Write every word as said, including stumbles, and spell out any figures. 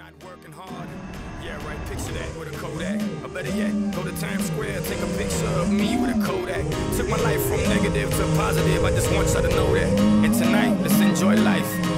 not working hard. Yeah, right, picture that with a Kodak. Or better yet, go to Times Square, take a picture of me with a Kodak. Took my life from negative to positive, I just want y'all to know that. And tonight, let's enjoy life.